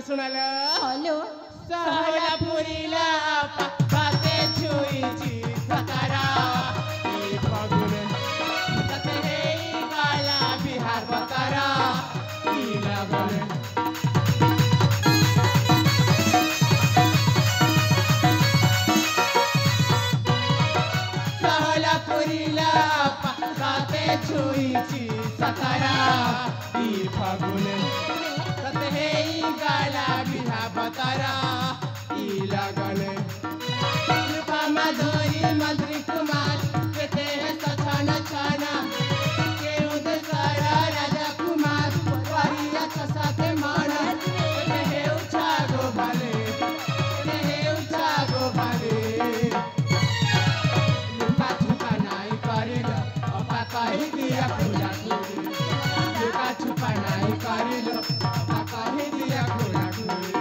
सुनाला हेलो सहला पुरीला पाते छुईची सतारा ई फागुन तते हे काला बिहार बतारा ई लागल सहला पुरीला पाते छुईची सतारा ई फागुन तते हे काला बिहार बतारा ई लागल कृपा माधुरी मंत्री कुमार कहते हैं सछाना छाना के उदय सारा राजा कुमार परिया साथे माना कहते हैं उछा गो भाले कहते हैं उछा गो भाले लुका छुपा नहीं करिल अपा कही दिया खुला खुली लुका छुपा नहीं करिल अपा कही दिया खुला खुली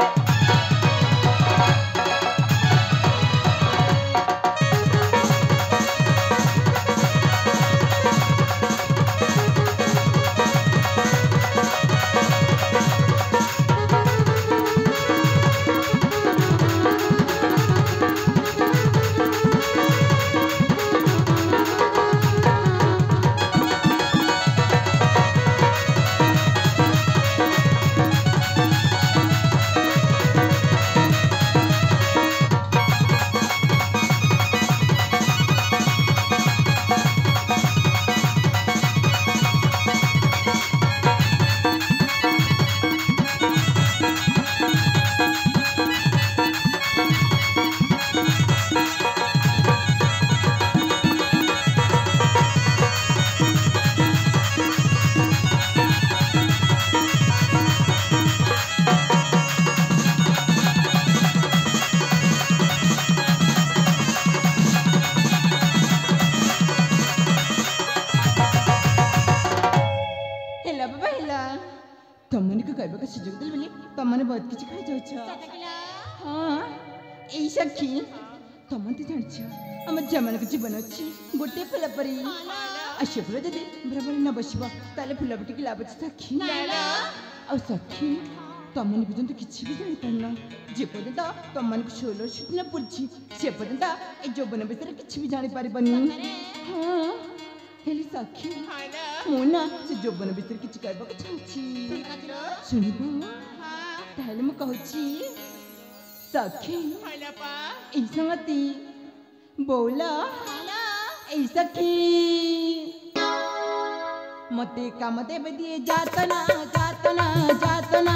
हेला बाबा हेला तमने को कहबा का सुযোগ देल बोली तमने बहुत किछ खाइ जाउ छ हां एई सखी तमन ते जान छ हम जमन के जीवन अछि गोटे फुल परी अशे फुल दे बराबर न बसबा ताले फुल बटी के लाभ सखी आ सखी तमने बिजन तो किछ भी जानि तन्ना जे पर्यंत तमन को सोलो सुतना पुरछि से पर्यंत ए जोबन बितर किछ भी जानि पारि बनी हां हेली सखी मोना से जोबन बितर किछ कहबा के छाछि सुनिबो ताले म कहछि सखी ई संगति बोला ई सखी मते काम देव दिए जातना जातना जातना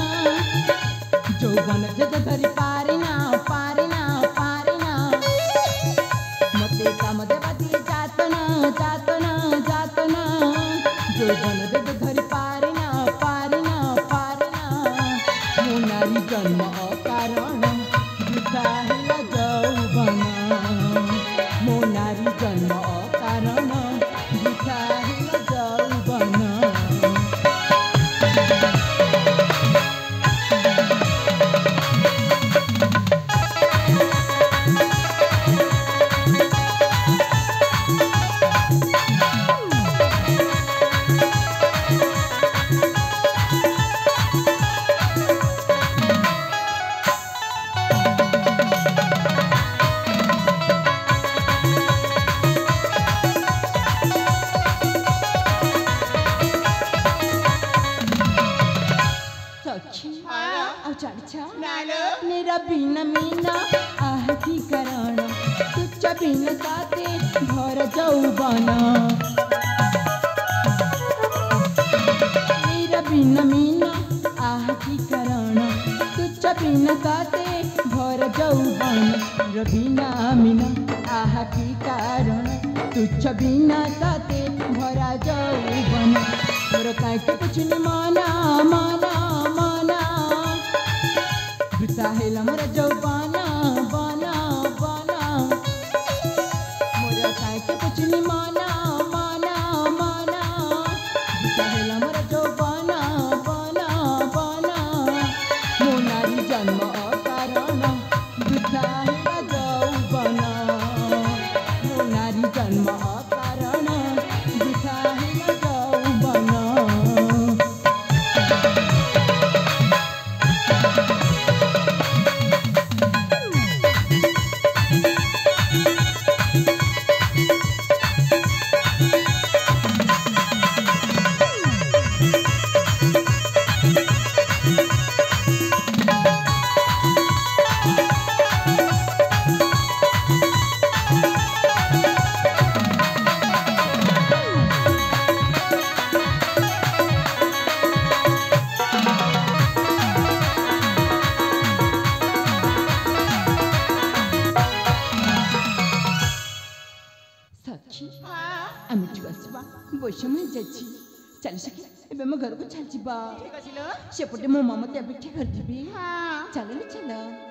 जोबन जद धरि पारिना पारिना पारिना मते काम देव दिए जातना जातना जातना जोबन जद धरि पारिना पारिना पारिना मोनारी जन्म कारण दुखाहिला जौबन मोनारी जन्म कारण दुखाहिला जौबन मेरा बिना मीना आह की करण तुच्छ बिन साथे भर जौबन मेरा बिना मीना आह की करण तुच्छ बिन साथे भर जौबन रबिना मीना आह की कारण तुच्छ बिना साथे भरा जौबन मोर काहे कुछ नि माना माना माना साहेला मोर जौबाना बाना बाना मोर काहे के कुछ नि माना माना माना साहेला मोर जौबाना बाना बाना मोनारी जन्म कारण दुखाहिला जौबना मोनारी जन्म कारण दुखाहिला जौबना ସମୟ ହେଇଯାଇଛି ଚାଲି ସଖି ଏବେ ଆମ ଘରକୁ ଚାଲିଯିବା ଠିକ ଅଛି ଲୋ ସେପଟେ ମୋ ମାମା ତ ଅପେକ୍ଷା କରିଥିବି ହଁ ଚାଲ ଚାଲ